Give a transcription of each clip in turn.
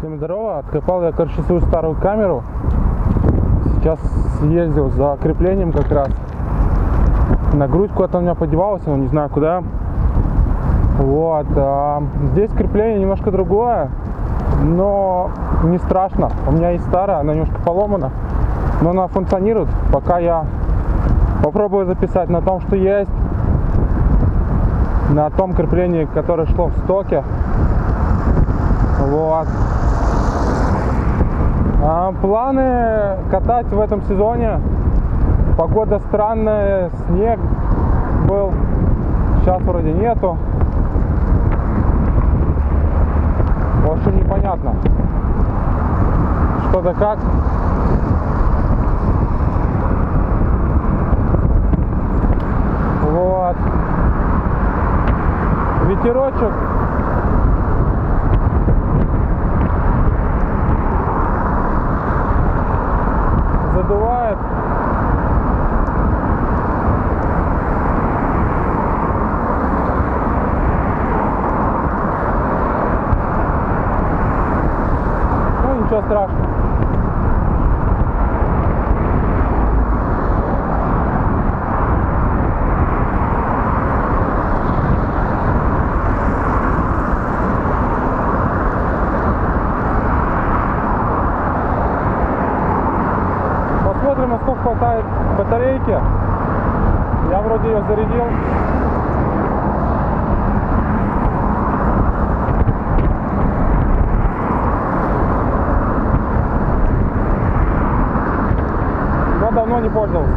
Всем здорово, откопал я, короче, свою старую камеру. Сейчас съездил за креплением как раз. На грудь куда-то у меня подевалась, но не знаю куда. Вот, здесь крепление немножко другое, но не страшно. У меня есть старая, она немножко поломана, но она функционирует. Пока я попробую записать на том, что есть, на том креплении, которое шло в стоке. Вот. Планы катать в этом сезоне. Погода странная, снег был, сейчас вроде нету. В общем, непонятно, что да как. Вот. Ветерочек. Задувает. Ну, ничего страшного. Посмотрим, насколько хватает батарейки. Я вроде ее зарядил. Но давно не пользовался.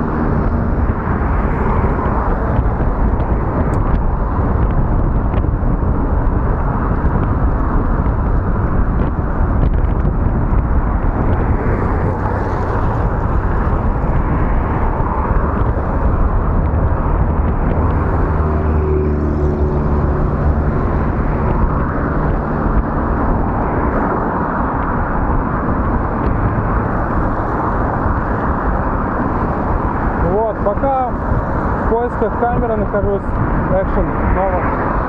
Пока в поисках камеры нахожусь, экшен новых.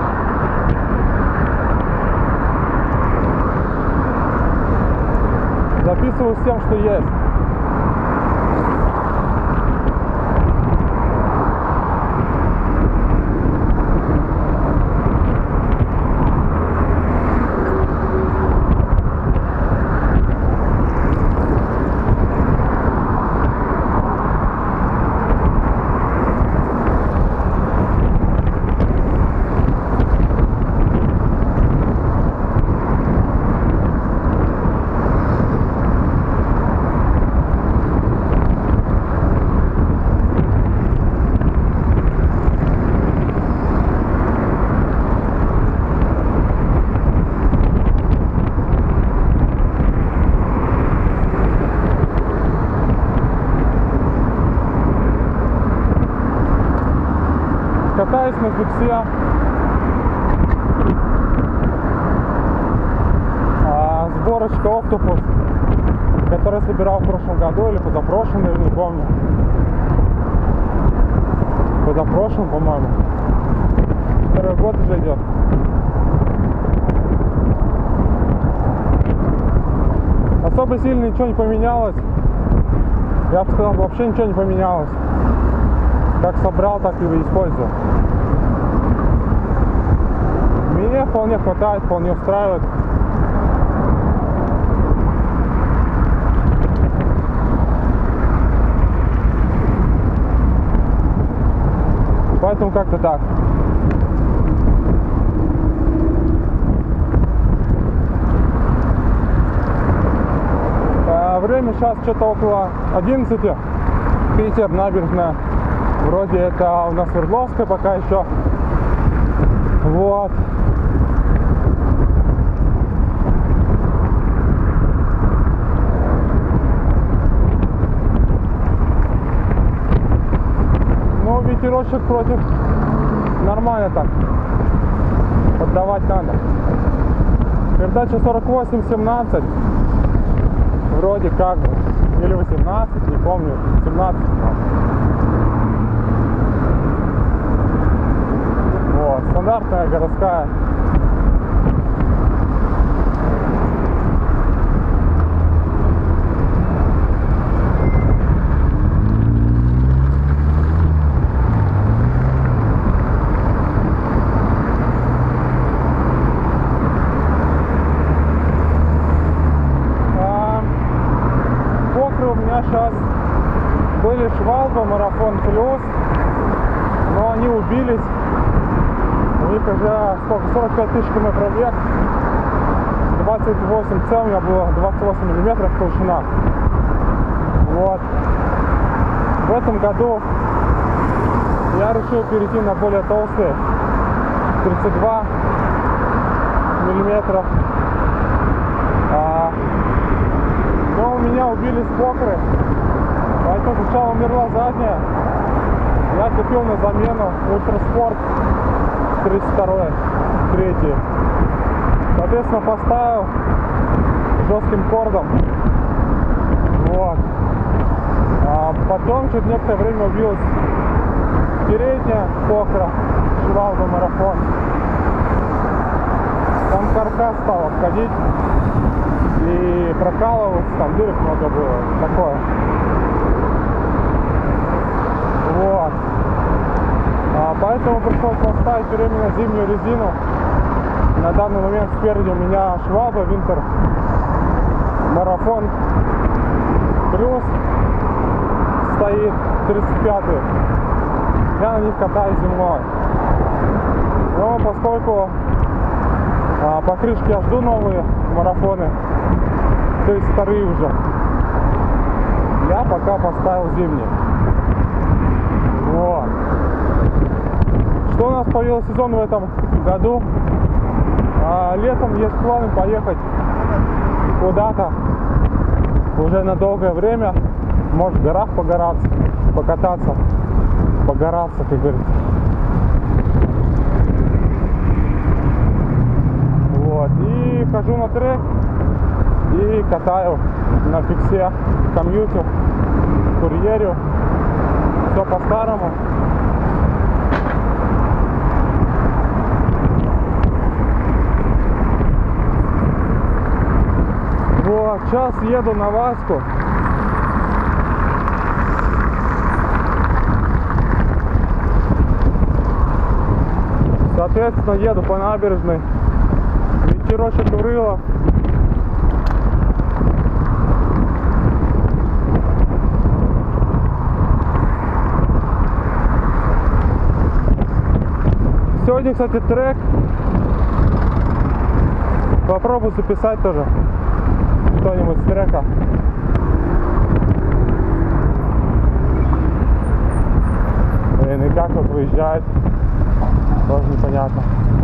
Записываю с тем, что есть. Катаюсь на фиксе. Сборочка Octopus, которую собирал в прошлом году или позапрошлом, я не помню. Позапрошлом, по-моему. Второй год уже идет. Особо сильно ничего не поменялось. Я бы сказал, вообще ничего не поменялось. Как собрал, так и использую. Мне вполне хватает, вполне устраивает. Поэтому как-то так. Время сейчас что-то около 11. Питер, набережная. Вроде это у нас Свердловская пока еще. Вот. Ну, ветерочек против. Нормально так. Поддавать надо. Передача 48-17. Вроде как бы. Или 18, не помню. 17. Вот, стандартная городская. был марафон плюс, но они убились. У них уже сколько, 45 тысяч км пробег, 28C, у меня было 28 миллиметров толщина. Вот. В этом году я решил перейти на более толстые, 32 миллиметра. Но у меня убили спокры, поэтому сначала умерла задняя. Я купил на замену Ультраспорт 32, 3. Соответственно, поставил жестким кордом. Вот. А потом через некоторое время убилась передняя покра, швалба марафон. Там каркас стал обходить и прокалывался, там дырок много было, такое. Вот. Поэтому пришлось поставить временно зимнюю резину. На данный момент спереди у меня шваба Винтер Марафон плюс стоит 35-й. Я на них катаюсь зимой. Но поскольку покрышки я жду новые марафоны, то есть вторые уже, я пока поставил зимние. Вот. Что у нас по велосезону в этом году? Летом есть планы поехать куда-то уже на долгое время. Может, в горах покататься, погораться, как говорится. Вот. И хожу на трек и катаю на фиксе, комьюте, курьере. Все по-старому. Вот, сейчас еду на Ваську. Соответственно, еду по набережной. Ветерочек урыло. Сегодня, кстати, трек. Попробую записать тоже что-нибудь с трека. Блин, и как вот выезжать, тоже непонятно.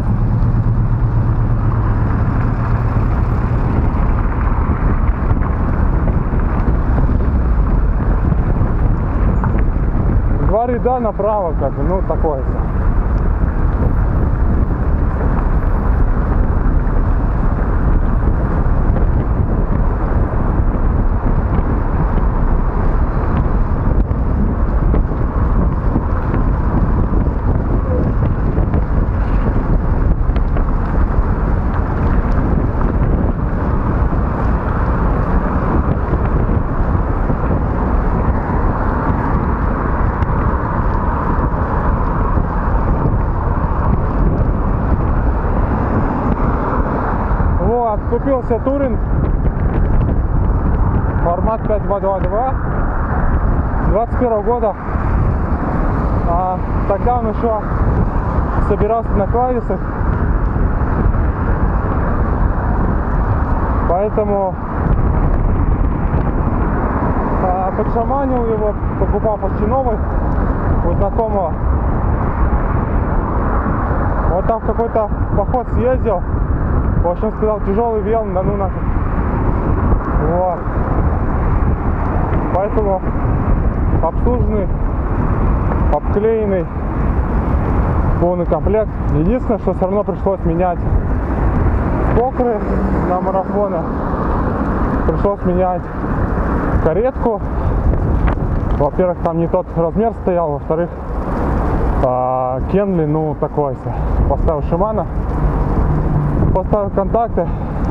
Два ряда направо, как бы, ну такое. Купил себе туринг, формат 5.2.2.2 21 года. Тогда он еще собирался на клависах, поэтому подшаманил его, покупал почти новый у знакомого. Вот там в какой-то поход съездил. В общем, сказал, тяжелый вел, да ну нафиг. Вот. Поэтому обслуженный, обклеенный, полный комплект. Единственное, что все равно пришлось менять покры на марафоны. Пришлось менять каретку. Во-первых, там не тот размер стоял, во-вторых, Кенли, ну такой себе. Поставил Шимано. Поставил контакты,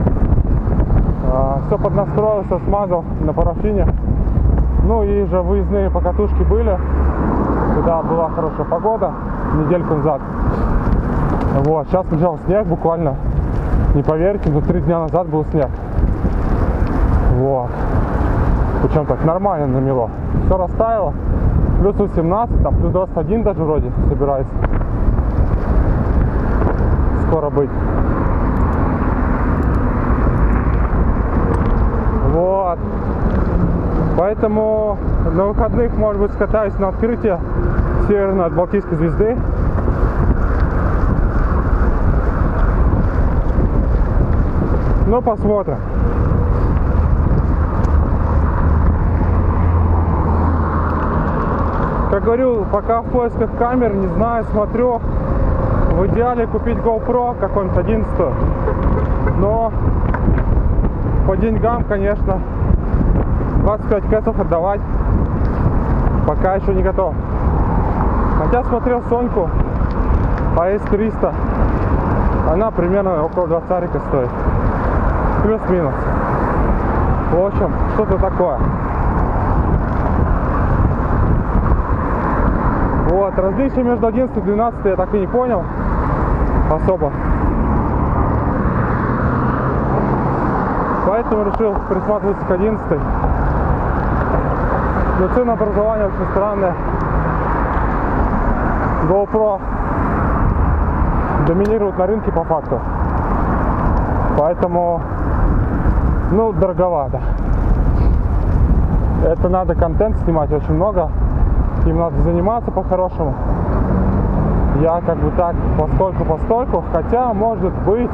все поднастроил, все смазал на парафине. Ну и уже выездные покатушки были, когда была хорошая погода, недельку назад. Вот, сейчас лежал снег буквально, не поверите, но 3 дня назад был снег. Вот, причем так нормально намело, все растаяло. плюс 18, там плюс 21 даже вроде собирается скоро быть. Вот. Поэтому на выходных, может быть, скатаюсь на открытие северной от Балтийской звезды. Ну, посмотрим. Как говорю, пока в поисках камер, не знаю, смотрю. В идеале купить GoPro какой-нибудь 11, но по деньгам, конечно, 25 кэсов отдавать пока еще не готов. Хотя смотрел Соньку AS300, она примерно около 20 стоит, плюс-минус. В общем, что-то такое. Вот, различия между 11 и 12 я так и не понял особо. Поэтому решил присматриваться к 11. Но ценообразование очень странное. GoPro доминирует на рынке по факту. Поэтому, ну, дороговато. Это надо контент снимать очень много. Им надо заниматься по-хорошему. Я как бы так постольку, хотя может быть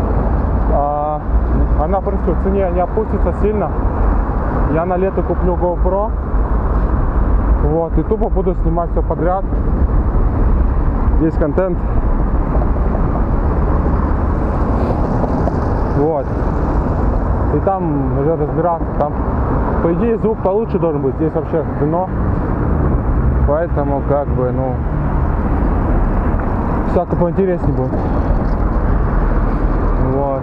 она, в принципе, в цене не опустится сильно. Я на лето куплю GoPro. Вот, и тупо буду снимать все подряд. Весь контент. Вот. И там уже разбираться. Там, по идее, звук получше должен быть. Здесь вообще дно. Поэтому, как бы, ну, всяко поинтереснее будет. Вот.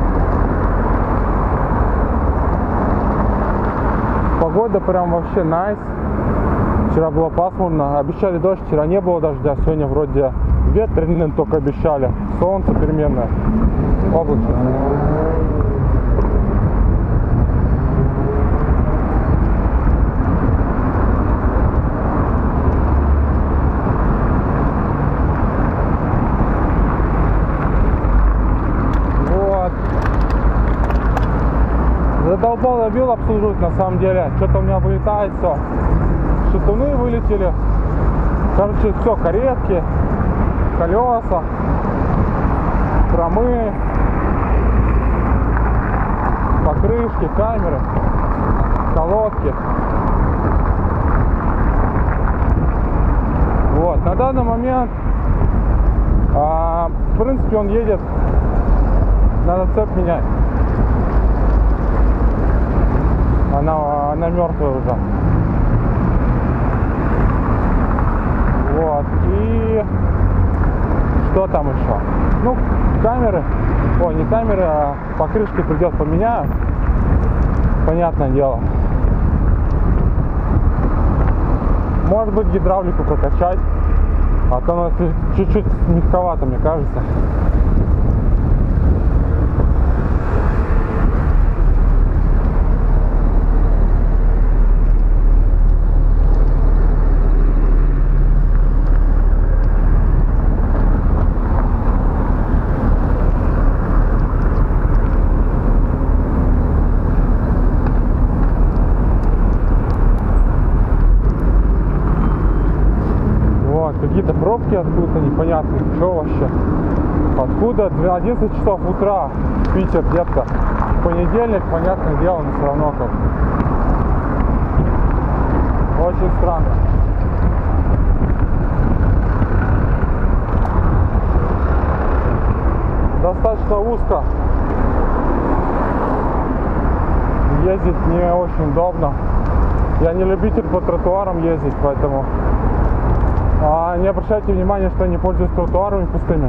Погода прям вообще найс. Вчера было пасмурно. Обещали дождь, вчера не было дождя. Сегодня вроде ветреный только обещали. Солнце переменное. Облачно. Задолбал, забил обслуживать на самом деле. Что-то у меня вылетает все. Шатуны вылетели. Короче, все, каретки, колеса, промы, покрышки, камеры, колодки. Вот, на данный момент, в принципе, он едет. Надо цепь менять. Она мертвая уже. Вот. И что там еще? Ну, камеры. Ой, не камеры, а покрышки придет поменяю. Понятное дело. Может быть, гидравлику прокачать. А то она чуть-чуть мягковато, мне кажется. Какие-то пробки откуда-то непонятные, что вообще. Откуда? 11 часов утра Питер где-то. Понедельник, понятное дело, но все равно как. Очень странно. Достаточно узко. Ездить не очень удобно. Я не любитель по тротуарам ездить, поэтому... не обращайте внимания, что я не пользуюсь тротуарами пустыми.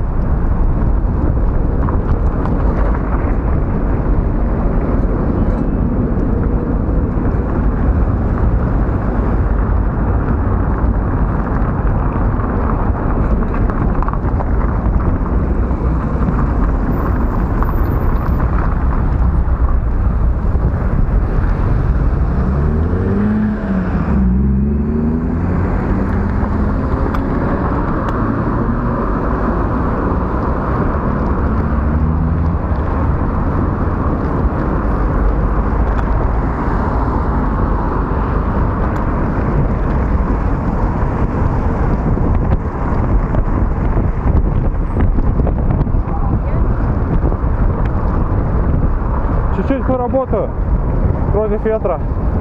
потихоньку работаю против ветра.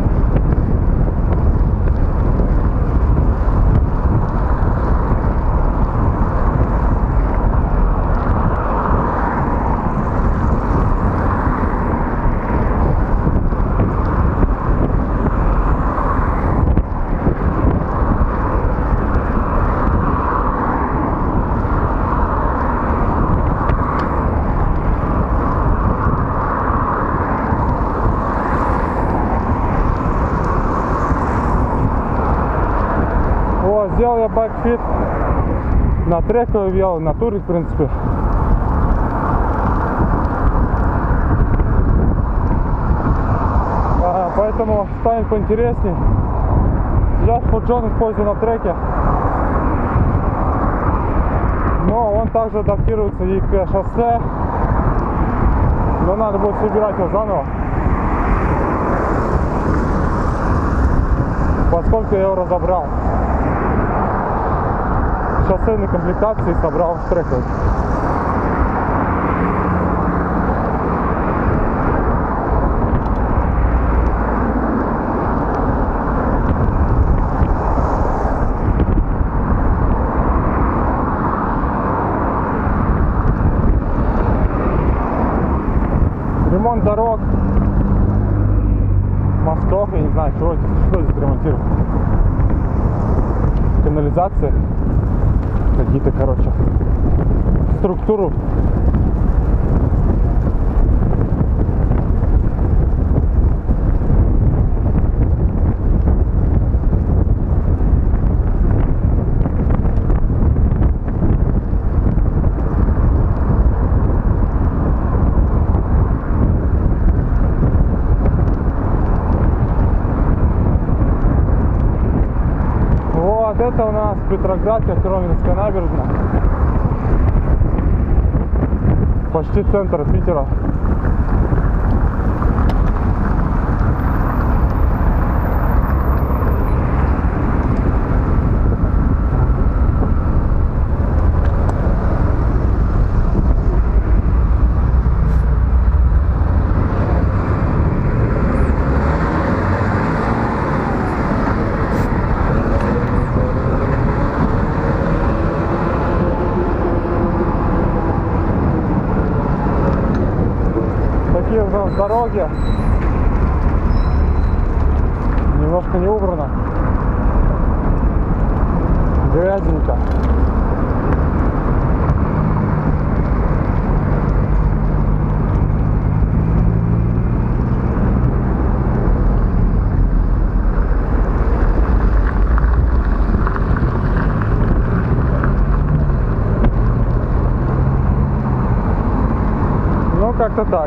Сделал я бэкфит на трековый вел, на туре, в принципе. Поэтому станет поинтереснее. Сейчас фуджон использую на треке, но он также адаптируется и к шоссе, но надо будет собирать его заново, поскольку я его разобрал. Шоссейной комплектации собрал в трековый. Ремонт дорог, мостов, я не знаю, что здесь ремонтируют. Канализация. Какие-то, короче, структуру. Вот это у нас Петроградка, Кроменская набережная. Почти центр Питера. Такие у нас дороги. Немножко не убрано. Грязненько. Ну, как-то так.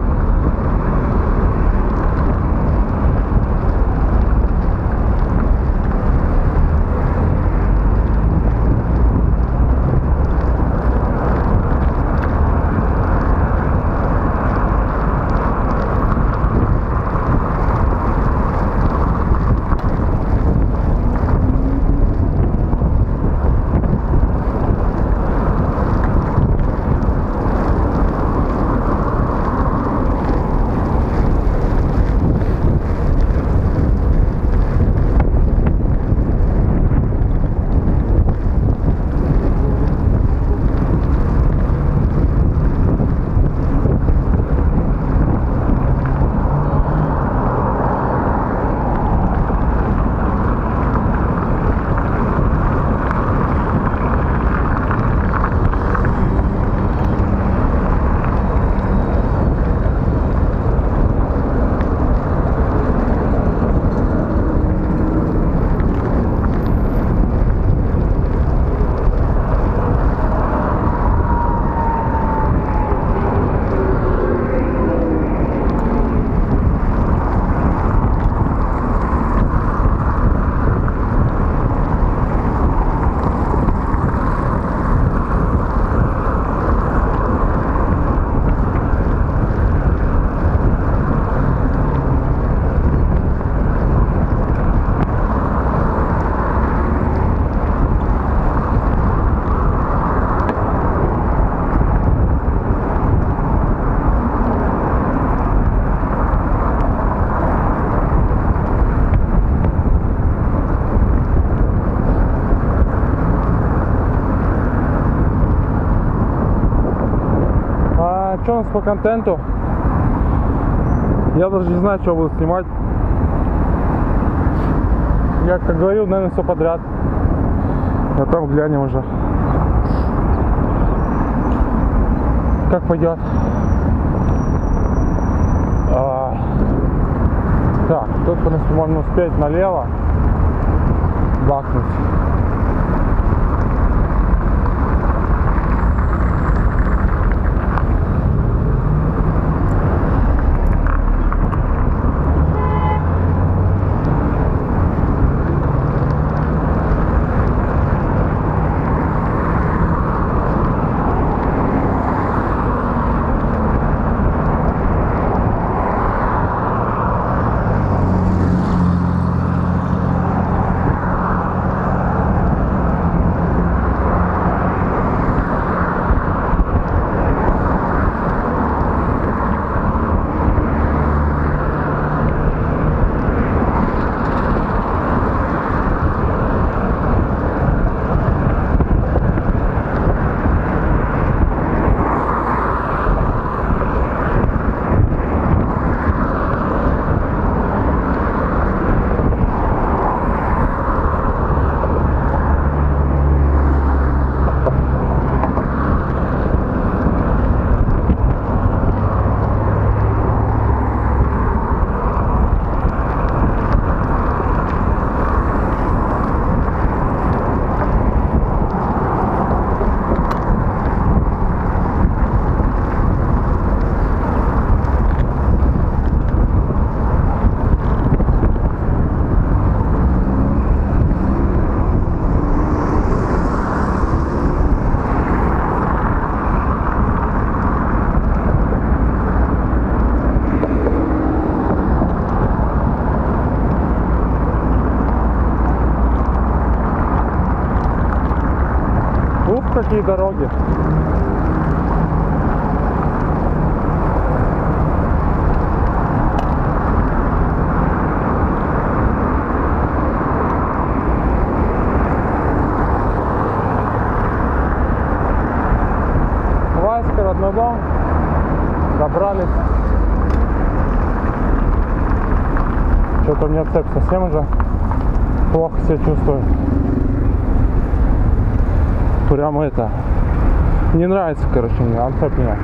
что у нас по контенту? Я даже не знаю, что буду снимать. Я, как говорил, наверное, все подряд. А там глянем уже. Как пойдет. Так, тут, в принципе, можно успеть налево бахнуть. Какие дороги. Васька, родной дом. Добрались. Что-то у меня цепь совсем уже плохо себя чувствую. Прямо это не нравится, короче, мне анцеп меня.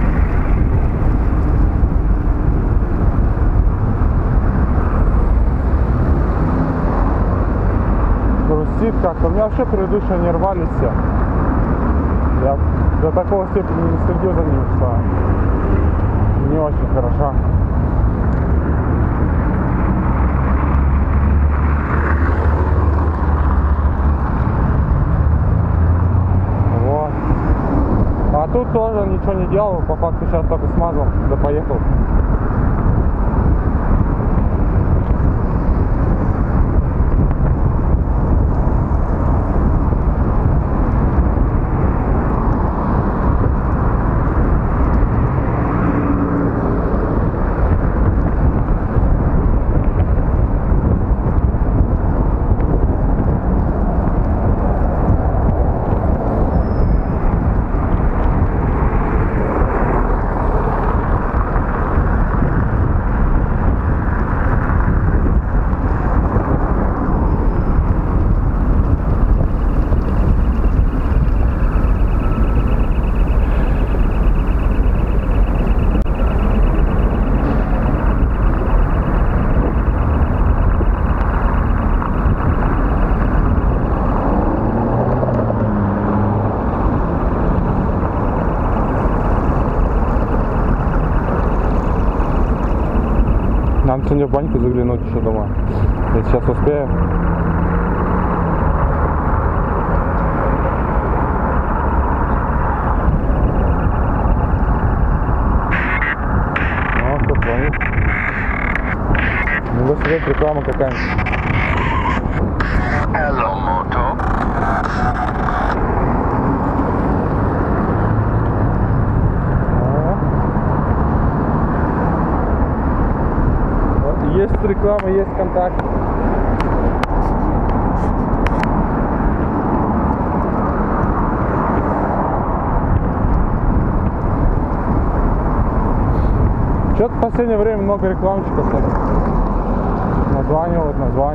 Грустит как-то. У меня вообще предыдущие не рвались все. Я до такого степени не следил за ним, что не очень хорошо. А тут тоже ничего не делал, по факту сейчас только смазал, да поехал. Надо сегодня в баньку заглянуть еще дома. Я сейчас успею. Ну, кто звонит? Ну, вот реклама какая-нибудь. Hello, Moto. Есть реклама, есть контакт. Что-то в последнее время много рекламщиков названивают.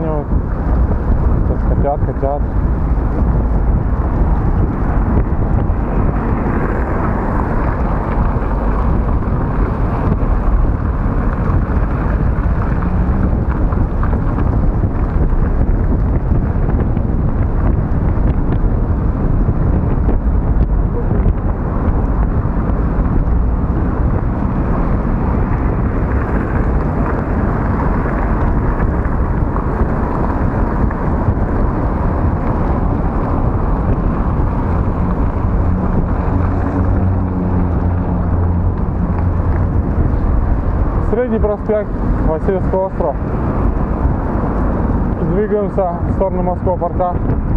Хотят. Средний проспект, Васильевский остров. Двигаемся в сторону морского порта.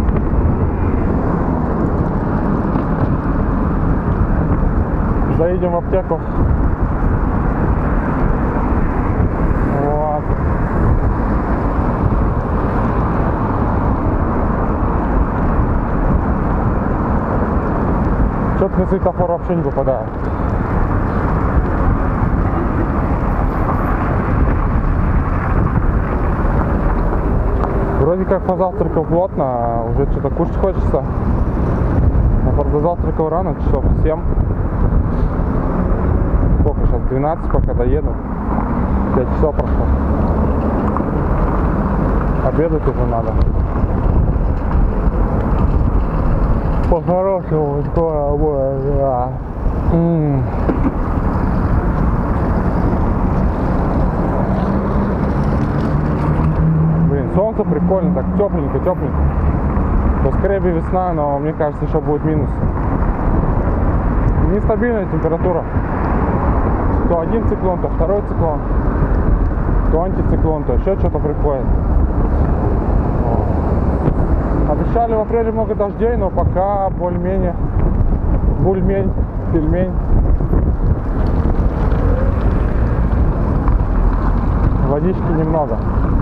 Заедем в аптеку. Вот. Что-то на светофор вообще не попадает. Вроде как позавтракал плотно, а уже что-то кушать хочется. Я, правда, завтракал рано, часов 7. Сколько сейчас? 12, пока доеду. 5 часов прошло. Обедать уже надо. По-хорошему, скоро будет, да. Солнце прикольно, так тепленько. То скорее бы весна, но мне кажется, еще будет минус. Нестабильная температура. То один циклон, то второй циклон, то антициклон, то еще что-то приходит. Обещали в апреле много дождей, но пока более-менее бульмень, пельмень. Водички немного.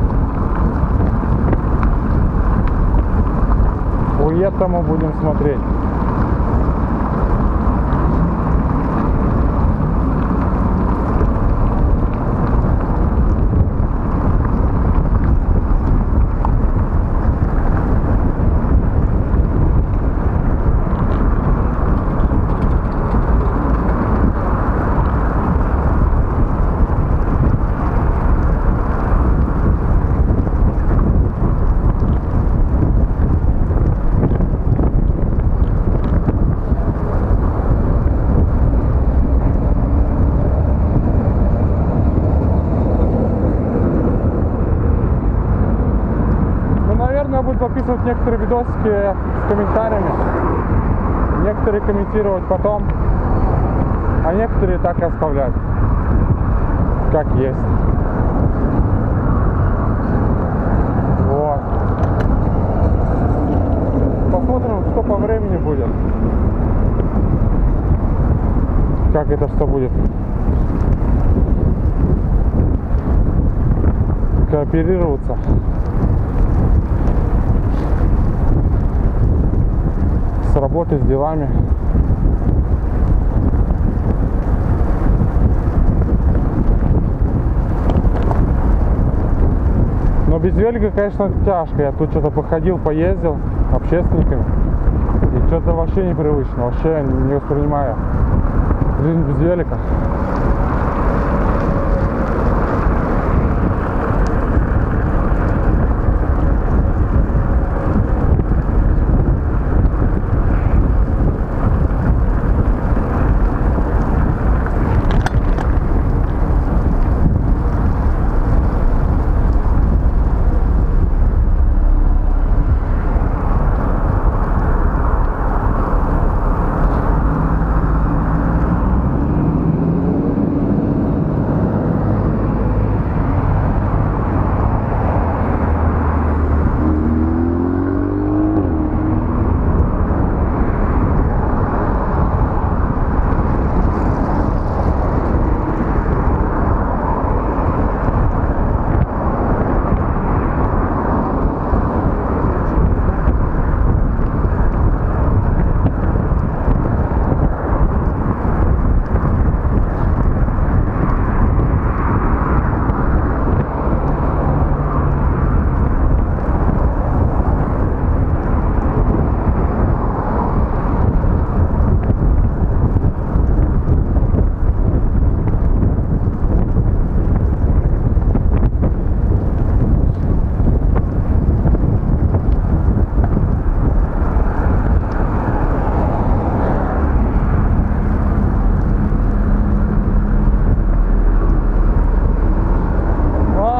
Этому будем смотреть. Записывать некоторые видосики с комментариями, некоторые комментировать потом, а некоторые так и оставлять, как есть. Вот. Посмотрим, что по времени будет, как это все будет кооперироваться. С работой, с делами. Но без велика, конечно, тяжко. Я тут что-то походил, поездил общественниками. И что-то вообще непривычно. Вообще не воспринимаю жизнь без велика.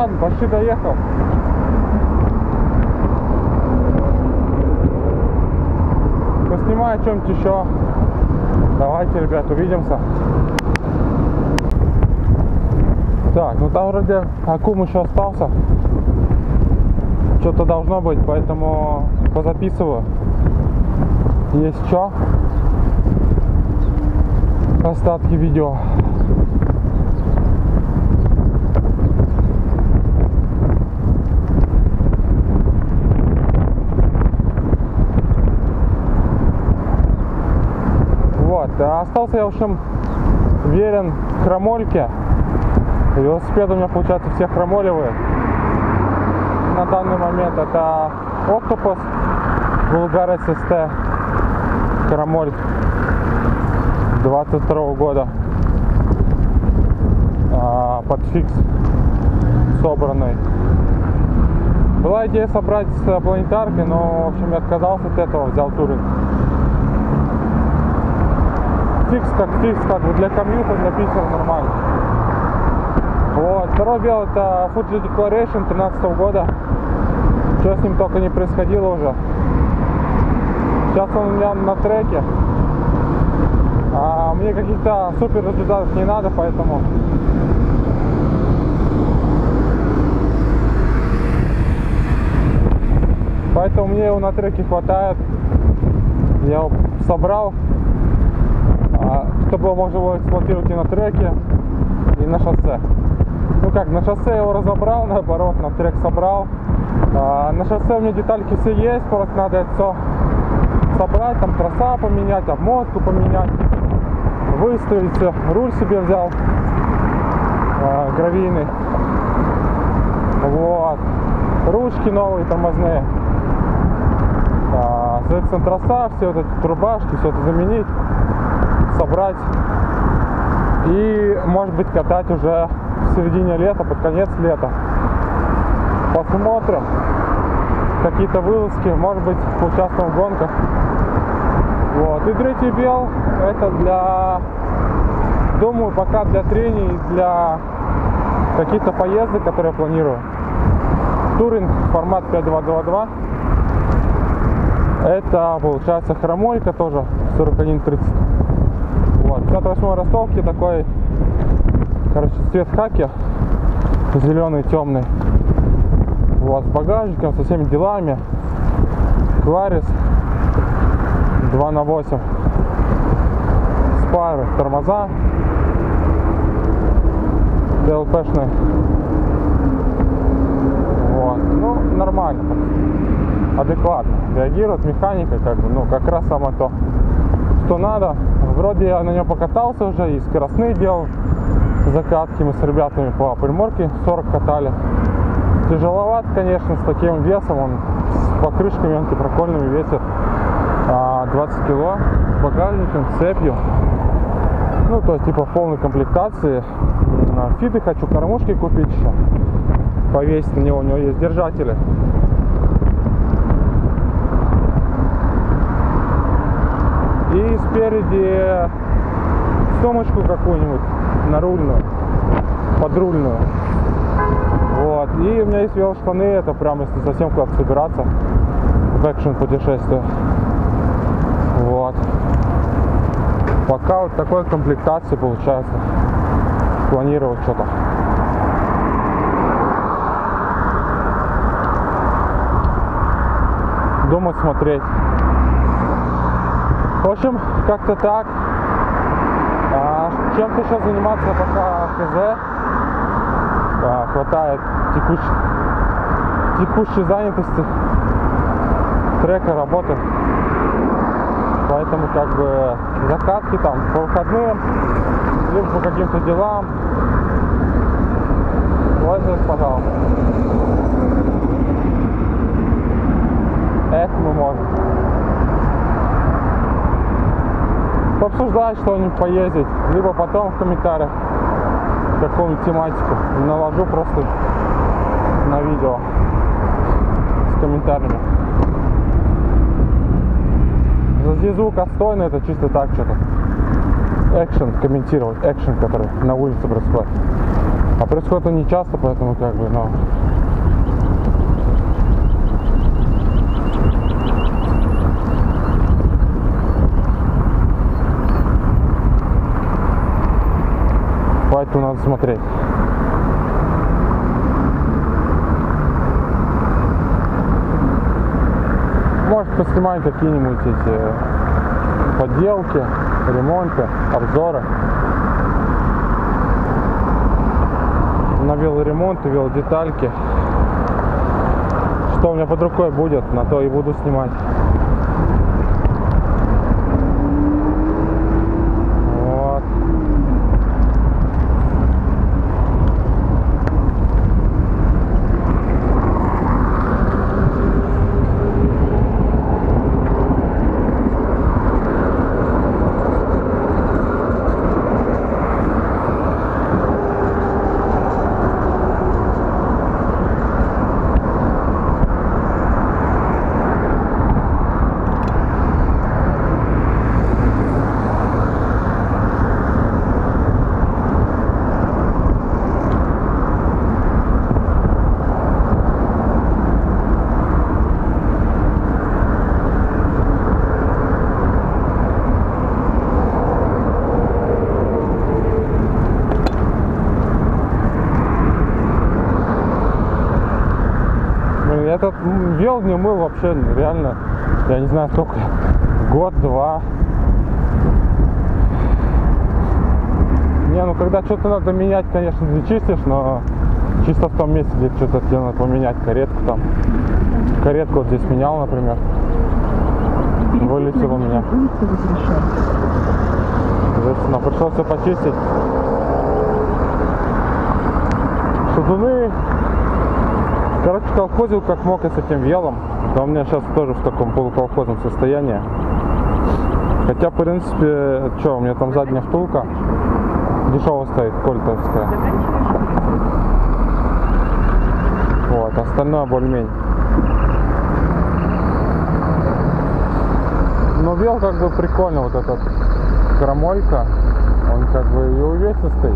ладно, почти доехал. Поснимаю что-нибудь еще. Давайте, ребят, увидимся. Так, ну там вроде аккум еще остался. Что-то должно быть, поэтому позаписываю. Есть что? Остатки видео. Вот, остался я, в общем, верен хромольке. Велосипеды у меня, получается, все хромолевые. На данный момент это Octopus Vulgar SST хромоль 22 года. Под фикс собранный. Была идея собрать с планетаркой, но, в общем, я отказался от этого, взял туринг. Фикс, как бы для комьюта, для Питера нормально. Вот. Второй вел это Fuji Declaration 13 года. Что с ним только не происходило уже. Сейчас он у меня на треке. А мне каких-то супер результатов не надо, поэтому мне его на треке хватает. Я его собрал, чтобы можно было эксплуатировать и на треке, и на шоссе. Ну как, на шоссе я его разобрал, наоборот, на трек собрал. На шоссе у меня детальки все есть, просто надо это все собрать, там троса поменять, обмотку поменять, выставить все. Руль себе взял гравийный. Вот. Ручки новые, тормозные. Соответственно, троса, все вот эти трубашки, все это заменить, собрать. И, может быть, катать уже в середине лета, под конец лета. Посмотрим. Какие-то вылазки, может быть, поучаствуем в гонках. Вот. И третий бел, это для, думаю, пока для трений, для каких-то поездок, которые я планирую. Туринг формат 5222. Это, получается, хромолька тоже 4130. Вот. 58 ростовки такой, короче, цвет хаки, зеленый, темный. Вот, с багажником, со всеми делами. Кларис 2х8. Спайр, тормоза ДЛПшные. Вот. Ну, нормально. Адекватно реагирует механика, как бы, ну, как раз самое то, что надо. Вроде я на нем покатался уже, и скоростные делал закатки, мы с ребятами по Приморке 40 катали. Тяжеловат, конечно, с таким весом, он с покрышками антипрокольными весит 20 кило, с багажником, с цепью. Ну, то есть, типа, в полной комплектации. Фиды хочу, кормушки купить еще, повесить на него, у него есть держатели. И спереди сумочку какую-нибудь нарульную, подрульную. Вот. И у меня есть велоштаны, это прям если совсем куда-то собираться в экшен путешествие. Вот. Пока вот такой комплектации получается планировать что-то. Думать, смотреть. В общем, как-то так. Чем-то сейчас заниматься пока хз. Хватает текущей занятости, трека, работы. Поэтому как бы закатки там по выходным, либо по каким-то делам. Вот здесь, пожалуйста. Это мы можем. Пообсуждать что-нибудь, поездить, либо потом в комментариях какую-нибудь тематику наложу просто на видео с комментариями. Здесь звук отстойный, это чисто так что-то. Экшен комментировать, экшен, который на улице происходит. А происходит это не часто, поэтому как бы, но... Поэтому надо смотреть. Может поснимать какие-нибудь эти подделки, ремонты, обзоры. На велоремонты, велодетальки. Что у меня под рукой будет, на то и буду снимать. Вот. Этот вел не мыл вообще, реально, я не знаю сколько, год-два. Не, ну когда что-то надо менять, конечно, ты чистишь, но чисто в том месте, где что-то тебе надо поменять, каретку там. Каретку вот здесь менял, например. Вылетело у меня. Соответственно, пришлось все почистить. Шатуны. Короче, колхозил как мог и с этим велом. Да у меня сейчас тоже в таком полуколхозном состоянии. Хотя, в принципе, что, у меня там задняя втулка дешево стоит, кольтовская. Вот, остальное более-менее. Но вел как бы прикольно, вот этот крамолька. Он как бы и увесистый.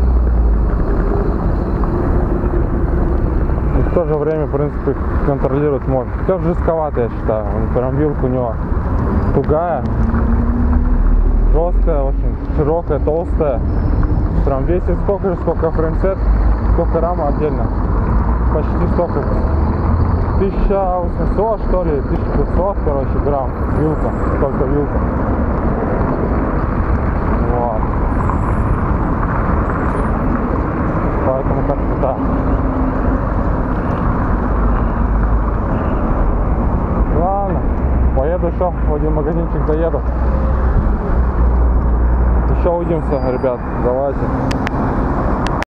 И в то же время, в принципе, контролировать можно. Хотя жестковато, я считаю. Он прям вилка у него тугая, жесткая, очень широкая, толстая. Прям весит столько же, сколько фреймсет, сколько рама отдельно. Почти столько. 1800, что ли, 1500, короче, грамм вилка. Только вилка. Вот. Поэтому как-то так. Ладно, поеду еще в один магазинчик, заеду. Еще увидимся, ребят, давайте.